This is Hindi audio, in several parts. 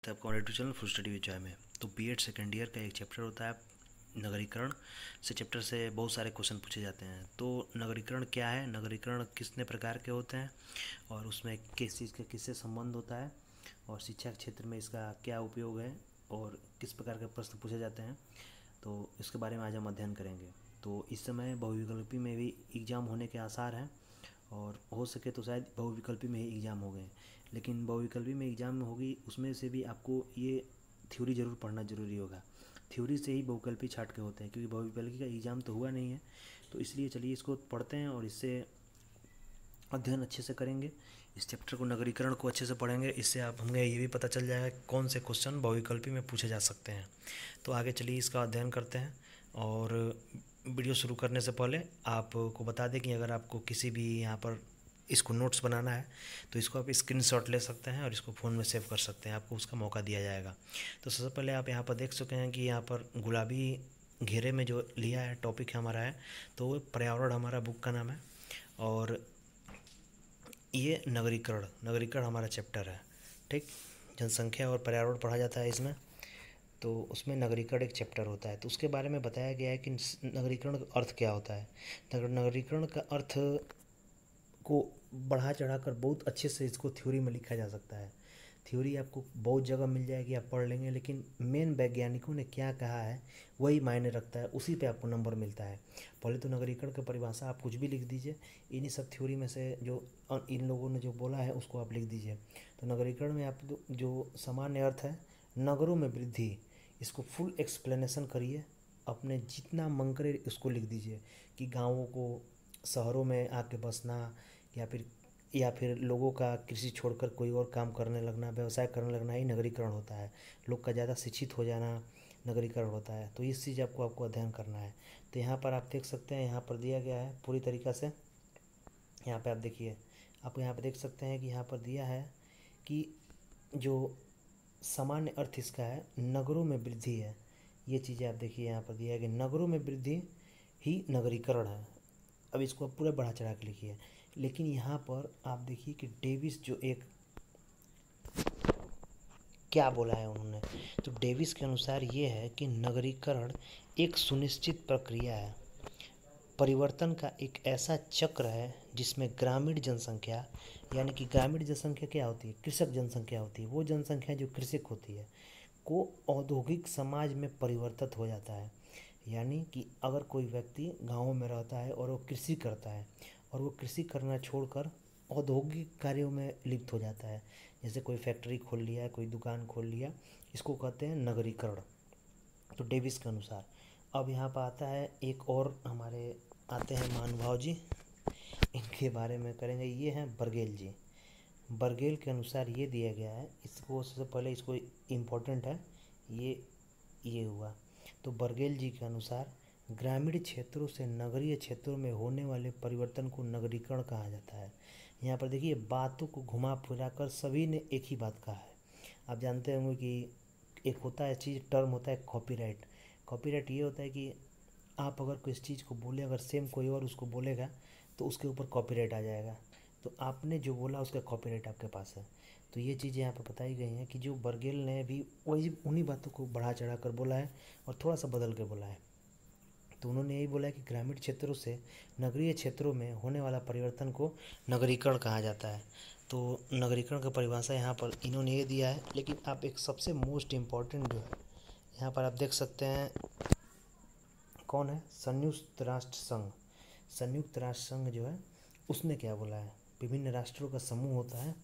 है आपका हमारे YouTube channel full study with Joy में। तो बीएड सेकेंड ईयर का एक चैप्टर होता है नगरीकरण। से चैप्टर से बहुत सारे क्वेश्चन पूछे जाते हैं। तो नगरीकरण क्या है, नगरीकरण कितने प्रकार के होते हैं और उसमें किस चीज़ का किससे संबंध होता है और शिक्षा के क्षेत्र में इसका क्या उपयोग है और किस प्रकार के प्रश्न पूछे जाते हैं, तो इसके बारे में आज हम अध्ययन करेंगे। तो इस समय बहुविकल्पी में भी एग्ज़ाम होने के आसार हैं और हो सके तो शायद बहुविकल्पी में ही एग्ज़ाम हो गए, लेकिन बहुविकल्पी में एग्ज़ाम होगी उसमें से भी आपको ये थ्योरी ज़रूर पढ़ना ज़रूरी होगा। थ्योरी से ही बहुविकल्पी छाट के होते हैं, क्योंकि बहुविकल्पी का एग्ज़ाम तो हुआ नहीं है। तो इसलिए चलिए इसको पढ़ते हैं और इससे अध्ययन अच्छे से करेंगे। इस चैप्टर को नगरीकरण को अच्छे से पढ़ेंगे, इससे आप हमें ये भी पता चल जाएगा कौन से क्वेश्चन बहुविकल्पी में पूछे जा सकते हैं। तो आगे चलिए इसका अध्ययन करते हैं। और वीडियो शुरू करने से पहले आपको बता दें कि अगर आपको किसी भी यहाँ पर इसको नोट्स बनाना है तो इसको आप स्क्रीनशॉट ले सकते हैं और इसको फ़ोन में सेव कर सकते हैं, आपको उसका मौका दिया जाएगा। तो सबसे पहले आप यहाँ पर देख चुके हैं कि यहाँ पर गुलाबी घेरे में जो लिया है टॉपिक हमारा है, तो वो पर्यावरण हमारा बुक का नाम है और ये नगरीकरण हमारा चैप्टर है। ठीक, जनसंख्या और पर्यावरण पढ़ा जाता है इसमें, तो उसमें नगरीकरण एक चैप्टर होता है। तो उसके बारे में बताया गया है कि नगरीकरण का अर्थ क्या होता है। नगरीकरण का अर्थ को बढ़ा चढ़ा कर बहुत अच्छे से इसको थ्योरी में लिखा जा सकता है। थ्योरी आपको बहुत जगह मिल जाएगी, आप पढ़ लेंगे, लेकिन मेन वैज्ञानिकों ने क्या कहा है वही मायने रखता है, उसी पे आपको नंबर मिलता है। पहले तो नगरीकरण की परिभाषा आप कुछ भी लिख दीजिए, इन्हीं सब थ्योरी में से जो इन लोगों ने जो बोला है उसको आप लिख दीजिए। तो नगरीकरण में आप जो सामान्य अर्थ है नगरों में वृद्धि, इसको फुल एक्सप्लेनेशन करिए, अपने जितना मन करे उसको लिख दीजिए कि गाँवों को शहरों में आके बसना या फिर लोगों का कृषि छोड़कर कोई और काम करने लगना, व्यवसाय करने लगना ही नगरीकरण होता है। लोग का ज़्यादा शिक्षित हो जाना नगरीकरण होता है। तो इस चीज़ आपको अध्ययन करना है। तो यहाँ पर आप देख सकते हैं, यहाँ पर दिया गया है पूरी तरीक़ा से। यहाँ पे आप देखिए, आप यहाँ पे देख सकते हैं कि यहाँ पर दिया है कि जो सामान्य अर्थ इसका है नगरों में वृद्धि है। ये चीज़ें आप देखिए, यहाँ पर दिया है कि नगरों में वृद्धि ही नगरीकरण है। अब इसको आप पूरा बढ़ा चढ़ा के लिखिए, लेकिन यहाँ पर आप देखिए कि डेविस जो एक क्या बोला है उन्होंने। तो डेविस के अनुसार ये है कि नगरीकरण एक सुनिश्चित प्रक्रिया है, परिवर्तन का एक ऐसा चक्र है जिसमें ग्रामीण जनसंख्या, यानी कि ग्रामीण जनसंख्या क्या होती है, कृषक जनसंख्या होती है, वो जनसंख्या जो कृषक होती है को औद्योगिक समाज में परिवर्तित हो जाता है। यानी कि अगर कोई व्यक्ति गाँव में रहता है और वो कृषि करता है और वो कृषि करना छोड़कर औद्योगिक कार्यों में लिप्त हो जाता है, जैसे कोई फैक्ट्री खोल लिया है, कोई दुकान खोल लिया, इसको कहते हैं नगरीकरण। तो डेविस के अनुसार। अब यहाँ पर आता है एक और हमारे आते हैं महानुभाव जी, इनके बारे में करेंगे। ये हैं बर्गेल जी। बर्गेल के अनुसार ये दिया गया है, इसको सबसे पहले इसको इम्पोर्टेंट है ये हुआ। तो बर्गेल जी के अनुसार ग्रामीण क्षेत्रों से नगरीय क्षेत्रों में होने वाले परिवर्तन को नगरीकरण कहा जाता है। यहाँ पर देखिए बातों को घुमा फिरा कर सभी ने एक ही बात कहा है। आप जानते होंगे कि एक होता है चीज़, टर्म होता है कॉपीराइट। कॉपीराइट ये होता है कि आप अगर किसी चीज़ को बोले, अगर सेम कोई और उसको बोलेगा तो उसके ऊपर कॉपीराइट आ जाएगा। तो आपने जो बोला उसका कॉपीराइट आपके पास है। तो ये चीज़ें यहाँ पर बताई गई हैं कि जो बर्गेल ने भी वही उन्हीं बातों को बढ़ा चढ़ा कर बोला है और थोड़ा सा बदल के बोला है। तो उन्होंने यही बोला है कि ग्रामीण क्षेत्रों से नगरीय क्षेत्रों में होने वाला परिवर्तन को नगरीकरण कहा जाता है। तो नगरीकरण की परिभाषा यहाँ पर इन्होंने ये दिया है, लेकिन आप एक सबसे मोस्ट इम्पॉर्टेंट जो है यहाँ पर आप देख सकते हैं कौन है, संयुक्त राष्ट्र संघ। संयुक्त राष्ट्र संघ जो है उसने क्या बोला है, विभिन्न राष्ट्रों का समूह होता है,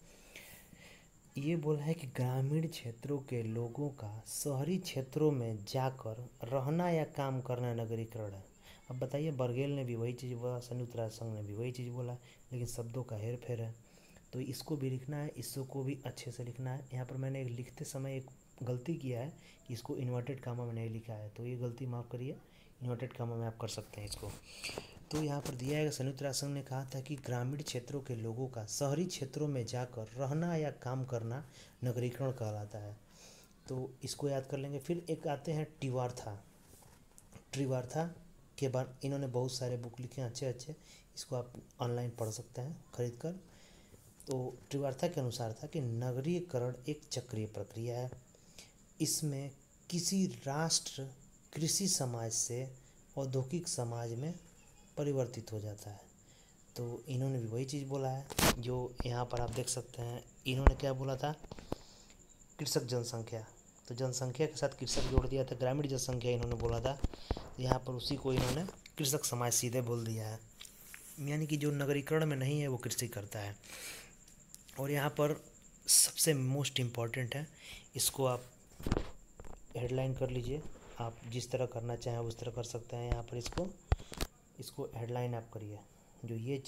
ये बोला है कि ग्रामीण क्षेत्रों के लोगों का शहरी क्षेत्रों में जाकर रहना या काम करना नगरीकरण है। अब बताइए, बर्गेल ने भी वही चीज़ बोला, संयुक्त राष्ट्र संघ ने भी वही चीज़ बोला, लेकिन शब्दों का हेर फेर है। तो इसको भी लिखना है, इसको भी अच्छे से लिखना है। यहाँ पर मैंने लिखते समय एक गलती किया है कि इसको इन्वर्टेड कामा में नहीं लिखा है, तो ये गलती माफ़ करिए, इन्वर्टेड कामा में आप कर सकते हैं इसको। तो यहाँ पर दिया है, संयुक्त राष्ट्र संघ ने कहा था कि ग्रामीण क्षेत्रों के लोगों का शहरी क्षेत्रों में जाकर रहना या काम करना नगरीकरण कहलाता है। तो इसको याद कर लेंगे। फिर एक आते हैं ट्रिवार्था के बाद इन्होंने बहुत सारे बुक लिखे हैं अच्छे अच्छे, इसको आप ऑनलाइन पढ़ सकते हैं खरीद कर। तो ट्रिवार्था के अनुसार था कि नगरीकरण एक चक्रीय प्रक्रिया है इसमें किसी राष्ट्र कृषि समाज से औद्योगिक समाज में परिवर्तित हो जाता है। तो इन्होंने भी वही चीज़ बोला है जो यहाँ पर आप देख सकते हैं। इन्होंने क्या बोला था, कृषक जनसंख्या, तो जनसंख्या के साथ कृषक जोड़ दिया था, ग्रामीण जनसंख्या इन्होंने बोला था। यहाँ पर उसी को इन्होंने कृषक समाज सीधे बोल दिया है, यानी कि जो नगरीकरण में नहीं है वो कृषि करता है। और यहाँ पर सबसे मोस्ट इम्पॉर्टेंट है, इसको आप हेडलाइन कर लीजिए, आप जिस तरह करना चाहें उस तरह कर सकते हैं। यहाँ पर इसको हेडलाइन आप करिए, जो ये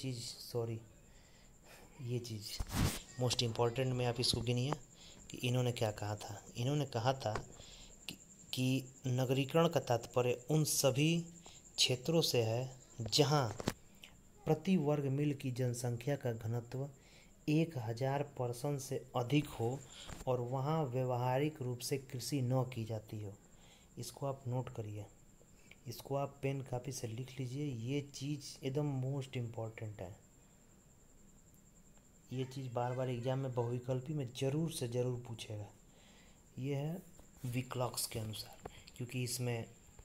चीज़ मोस्ट इम्पॉर्टेंट में आप इसको गिनिए कि इन्होंने क्या कहा था। इन्होंने कहा था कि नगरीकरण का तात्पर्य उन सभी क्षेत्रों से है जहाँ प्रति वर्ग मील की जनसंख्या का घनत्व 1000 से अधिक हो और वहाँ व्यवहारिक रूप से कृषि न की जाती हो। इसको आप नोट करिए, इसको आप पेन कापी से लिख लीजिए। ये चीज़ एकदम मोस्ट इम्पॉर्टेंट है। ये चीज़ बार बार एग्जाम में बहुविकल्पी में ज़रूर से ज़रूर पूछेगा। ये है विक्लॉक्स के अनुसार, क्योंकि इसमें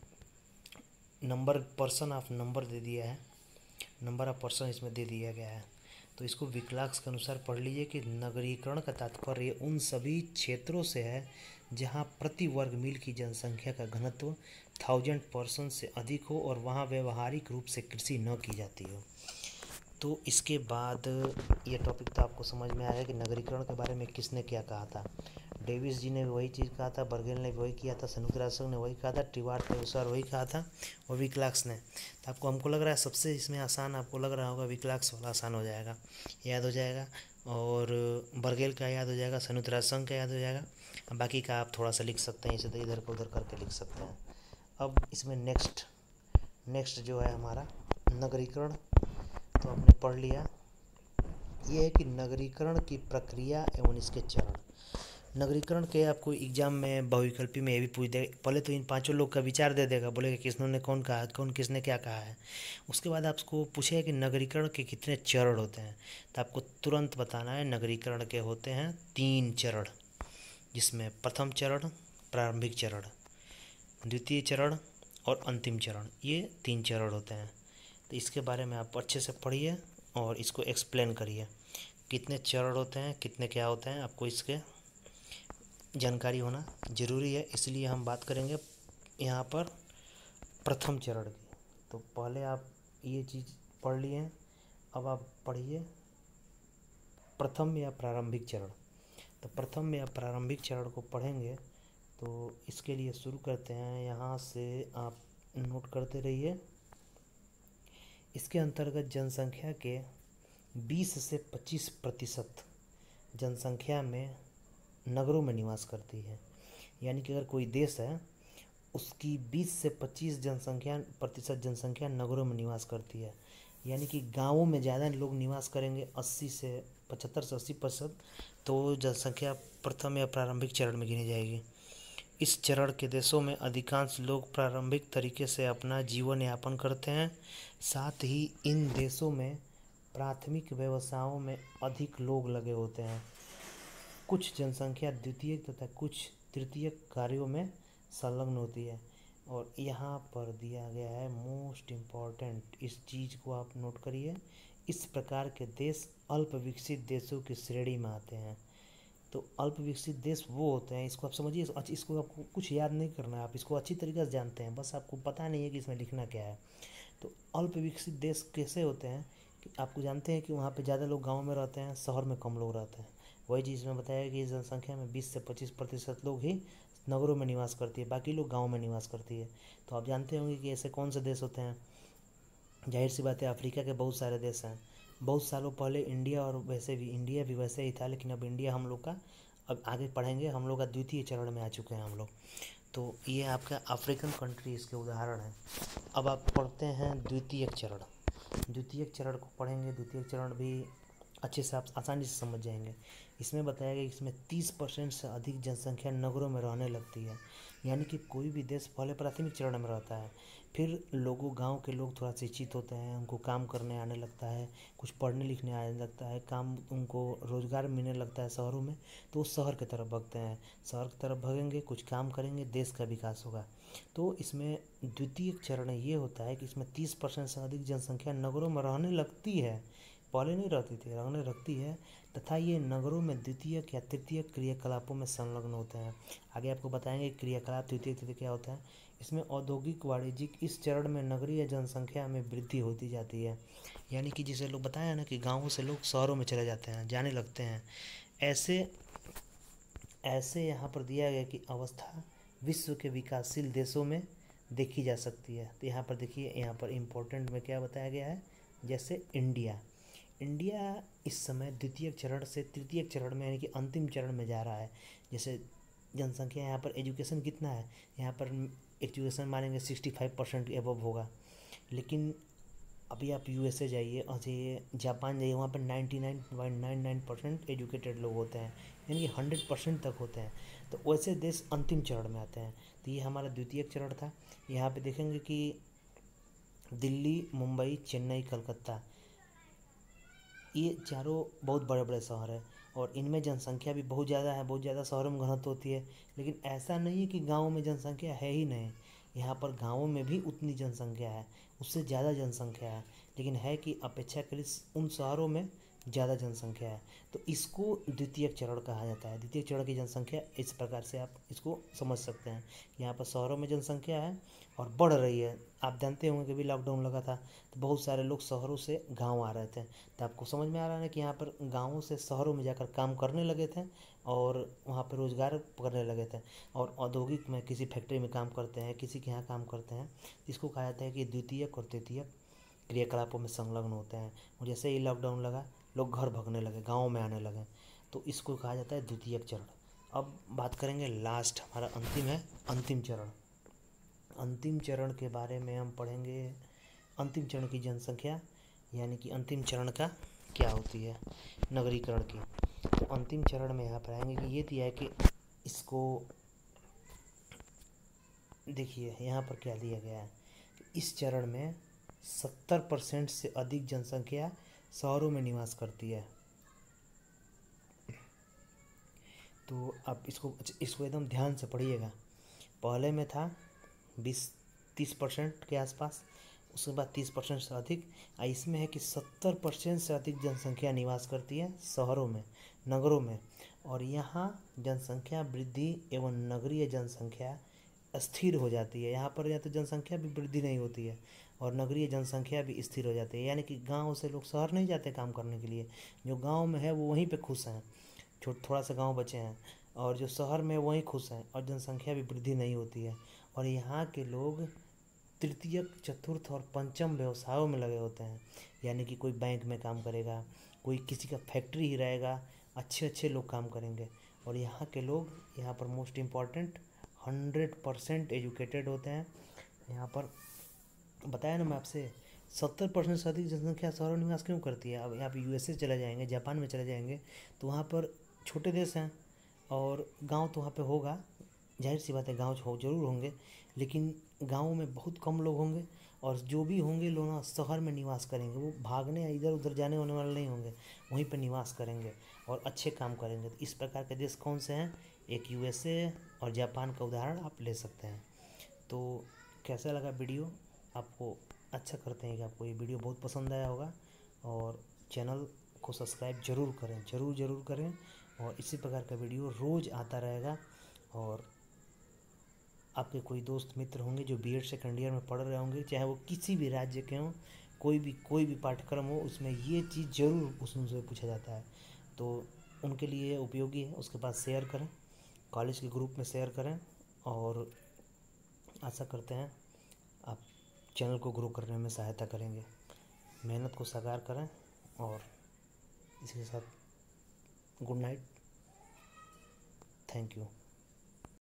नंबर दे दिया है, नंबर ऑफ पर्सन इसमें दे दिया गया है। तो इसको विक्लाक्स के अनुसार पढ़ लीजिए कि नगरीकरण का तात्पर्य उन सभी क्षेत्रों से है जहां प्रति वर्ग मील की जनसंख्या का घनत्व 1000 से अधिक हो और वहां व्यवहारिक रूप से कृषि न की जाती हो। तो इसके बाद ये टॉपिक तो आपको समझ में आया कि नगरीकरण के बारे में किसने क्या कहा था। डेविस जी ने वही चीज़ कहा था, बर्गेल ने वही किया था, संयुक्त राष्ट्र ने वही कहा था, टिवार्ड के अनुसार वही कहा था, और विक्लाक्स ने। तो हमको लग रहा है सबसे इसमें आसान आपको लग रहा होगा विक्लाक्स वाला आसान हो जाएगा, याद हो जाएगा, और बर्गेल का याद हो जाएगा, संयुक्त राष्ट्र संघ का याद हो जाएगा। बाकी का आप थोड़ा सा लिख सकते हैं, इसे तो इधर को उधर करके लिख सकते हैं। अब इसमें नेक्स्ट जो है हमारा नगरीकरण, तो आपने पढ़ लिया। ये है कि नगरीकरण की प्रक्रिया एवं इसके चरण। नगरीकरण के आपको एग्जाम में बहुविकल्पी में ये भी पूछ दे, पहले तो इन पांचों लोग का विचार दे देगा, बोलेगा किसने कौन कहा, किसने क्या कहा है। उसके बाद आपको पूछेगा कि नगरीकरण के कितने चरण होते हैं, तो आपको तुरंत बताना है नगरीकरण के होते हैं 3 चरण, जिसमें प्रथम चरण, प्रारंभिक चरण, द्वितीय चरण और अंतिम चरण, ये 3 चरण होते हैं। तो इसके बारे में आप अच्छे से पढ़िए और इसको एक्सप्लेन करिए, कितने चरण होते हैं, कितने क्या होते हैं, आपको इसके जानकारी होना ज़रूरी है। इसलिए हम बात करेंगे यहाँ पर प्रथम चरण की। तो पहले आप ये चीज़ पढ़ लिए, अब आप पढ़िए प्रथम या प्रारंभिक चरण। तो प्रथम या प्रारंभिक चरण को पढ़ेंगे तो इसके लिए शुरू करते हैं, यहाँ से आप नोट करते रहिए। इसके अंतर्गत जनसंख्या के 20 से 25% जनसंख्या में नगरों में निवास करती है। यानी कि अगर कोई देश है उसकी 20 से 25% जनसंख्या नगरों में निवास करती है, यानी कि गांवों में ज़्यादा लोग निवास करेंगे 75 से 80%, तो जनसंख्या प्रथम या प्रारंभिक चरण में गिनी जाएगी। इस चरण के देशों में अधिकांश लोग प्रारंभिक तरीके से अपना जीवन यापन करते हैं। साथ ही इन देशों में प्राथमिक व्यवसायों में अधिक लोग लगे होते हैं। कुछ जनसंख्या द्वितीयक तथा कुछ तृतीयक कार्यों में संलग्न होती है। और यहाँ पर दिया गया है मोस्ट इम्पॉर्टेंट, इस चीज़ को आप नोट करिए। इस प्रकार के देश अल्प विकसित देशों की श्रेणी में आते हैं। तो अल्प विकसित देश वो होते हैं, इसको आप समझिए, इसको आपको कुछ याद नहीं करना है, आप इसको अच्छी तरीके से जानते हैं, बस आपको पता नहीं है कि इसमें लिखना क्या है। तो अल्प विकसित देश कैसे होते हैं कि आपको जानते हैं कि वहाँ पे ज़्यादा लोग गाँव में रहते हैं, शहर में कम लोग रहते हैं। वही चीज़ में बताया कि जनसंख्या में 20 से 25% लोग ही नगरों में निवास करती है, बाकी लोग गाँव में निवास करती है। तो आप जानते होंगे कि ऐसे कौन से देश होते हैं। जाहिर सी बात है, अफ्रीका के बहुत सारे देश हैं। बहुत सालों पहले इंडिया भी वैसे ही था, लेकिन अब इंडिया हम लोग का, अब आगे पढ़ेंगे, हम लोग का द्वितीय चरण में आ चुके हैं हम लोग। तो ये आपका अफ्रीकन कंट्री इसके उदाहरण है। अब आप पढ़ते हैं द्वितीयक चरण। द्वितीयक चरण को पढ़ेंगे। द्वितीयक चरण भी अच्छे से आप आसानी से समझ जाएंगे। इसमें बताया गया कि इसमें 30% से अधिक जनसंख्या नगरों में रहने लगती है। यानी कि कोई भी देश पहले प्राथमिक चरण में रहता है, फिर गांव के लोग थोड़ा शिक्षित होते हैं, उनको काम करने आने लगता है, कुछ पढ़ने लिखने आने लगता है, काम उनको रोजगार मिलने लगता है शहरों में, तो वो शहर की तरफ भागते हैं। शहर की तरफ भागेंगे, कुछ काम करेंगे, देश का विकास होगा। तो इसमें द्वितीय चरण ये होता है कि इसमें 30% से अधिक जनसंख्या नगरों में रहने लगती है, पहले नहीं रहती थी, रहने लगती है, तथा ये नगरों में द्वितीयक या तृतीयक क्रियाकलापों में संलग्न होते हैं। आगे आपको बताएंगे क्रियाकलाप द्वितीय तृतीय क्या होता है। इसमें औद्योगिक वाणिज्यिक इस चरण में नगरीय जनसंख्या में वृद्धि होती जाती है। यानी कि जिसे लोग बताया ना कि गाँवों से लोग शहरों में चले जाते हैं, जाने लगते हैं, ऐसे ऐसे यहाँ पर दिया गया कि अवस्था विश्व के विकासशील देशों में देखी जा सकती है। तो यहाँ पर देखिए, यहाँ पर इम्पोर्टेंट में क्या बताया गया है, जैसे इंडिया इस समय द्वितीय चरण से तृतीय चरण में यानी कि अंतिम चरण में जा रहा है। जैसे जनसंख्या यहाँ पर एजुकेशन कितना है, यहाँ पर एजुकेशन मानेंगे 65% एबव होगा। लेकिन अभी आप यूएसए जाइए और जापान जाइए, वहाँ पर 99.99% एजुकेटेड लोग होते हैं, यानी कि 100% तक होते हैं। तो वैसे देश अंतिम चरण में आते हैं। तो ये हमारा द्वितीय चरण था। यहाँ पे देखेंगे कि दिल्ली, मुंबई, चेन्नई, कलकत्ता, ये चारों बहुत बड़े बड़े शहर हैं और इनमें जनसंख्या भी बहुत ज़्यादा है, बहुत ज़्यादा शहरों में घनत्व होती है। लेकिन ऐसा नहीं है कि गाँव में जनसंख्या है ही नहीं, यहाँ पर गाँवों में भी उतनी जनसंख्या है, उससे ज़्यादा जनसंख्या है, लेकिन है कि अपेक्षाकृत उन शहरों में ज़्यादा जनसंख्या है। तो इसको द्वितीय चरण कहा जाता है। द्वितीय चरण की जनसंख्या इस प्रकार से आप इसको समझ सकते हैं। यहाँ पर शहरों में जनसंख्या है और बढ़ रही है। आप जानते होंगे कि अभी लॉकडाउन लगा था तो बहुत सारे लोग शहरों से गांव आ रहे थे। तो आपको समझ में आ रहा है कि यहाँ पर गाँवों से शहरों में जाकर काम करने लगे थे और वहाँ पर रोज़गार करने लगे थे, और औद्योगिक में किसी फैक्ट्री में काम करते हैं, किसी के यहाँ काम करते हैं। इसको कहा जाता है कि द्वितीयक और तृतीयक क्रियाकलापों में संलग्न होते हैं। और जैसे ही लॉकडाउन लगा, लोग घर भागने लगे, गाँव में आने लगे, तो इसको कहा जाता है द्वितीयक चरण। अब बात करेंगे लास्ट, हमारा अंतिम है अंतिम चरण। अंतिम चरण के बारे में हम पढ़ेंगे, अंतिम चरण की जनसंख्या, यानी कि अंतिम चरण का क्या होती है, नगरीकरण की। तो अंतिम चरण में यहाँ पर आएंगे कि ये दिया है कि इसको देखिए यहाँ पर क्या दिया गया है। इस चरण में 70% से अधिक जनसंख्या शहरों में निवास करती है। तो आप इसको एकदम ध्यान से पढ़िएगा। पहले में था 20-30% के आसपास, उसके बाद 30% से अधिक, इसमें है कि 70% से अधिक जनसंख्या निवास करती है शहरों में, नगरों में। और यहाँ जनसंख्या वृद्धि एवं नगरीय जनसंख्या स्थिर हो जाती है। यहाँ पर या तो जनसंख्या भी वृद्धि नहीं होती है और नगरीय जनसंख्या भी स्थिर हो जाती है। यानी कि गांव से लोग शहर नहीं जाते काम करने के लिए, जो गांव में है वो वहीं पे खुश हैं, थोड़ा सा गांव बचे हैं, और जो शहर में वहीं खुश हैं, और जनसंख्या भी वृद्धि नहीं होती है। और यहाँ के लोग तृतीयक, चतुर्थ और पंचम व्यवसायों में लगे होते हैं। यानी कि कोई बैंक में काम करेगा, कोई किसी का फैक्ट्री ही रहेगा, अच्छे अच्छे लोग काम करेंगे। और यहाँ के लोग, यहाँ पर मोस्ट इम्पॉर्टेंट, 100% एजुकेटेड होते हैं। यहाँ पर बताया ना मैं आपसे, 70% से अधिक जनसंख्या शहरों में निवास क्यों करती है। अब यहाँ पर यूएसए चले जाएंगे, जापान में चले जाएंगे, तो वहाँ पर छोटे देश हैं और गांव तो वहाँ पे होगा, जाहिर सी बात है गांव जरूर होंगे, लेकिन गाँव में बहुत कम लोग होंगे, और जो भी होंगे लोग ना शहर में निवास करेंगे, वो भागने या इधर उधर जाने होने वाले नहीं होंगे, वहीं पर निवास करेंगे और अच्छे काम करेंगे। तो इस प्रकार के देश कौन से हैं, एक यूएसए और जापान का उदाहरण आप ले सकते हैं। तो कैसा लगा वीडियो आपको, अच्छा करते हैं कि आपको ये वीडियो बहुत पसंद आया होगा, और चैनल को सब्सक्राइब जरूर करें, ज़रूर करें। और इसी प्रकार का वीडियो रोज़ आता रहेगा। और आपके कोई दोस्त मित्र होंगे जो बीएड सेकंड ईयर में पढ़ रहे होंगे, चाहे वो किसी भी राज्य के हों, कोई भी पाठ्यक्रम हो, उसमें ये चीज़ ज़रूर उसमें पूछा जाता है, तो उनके लिए उपयोगी है। उसके पास शेयर करें, कॉलेज के ग्रुप में शेयर करें, और आशा करते हैं आप चैनल को ग्रो करने में सहायता करेंगे। मेहनत को साकार करें, और इसके साथ गुड नाइट, थैंक यू।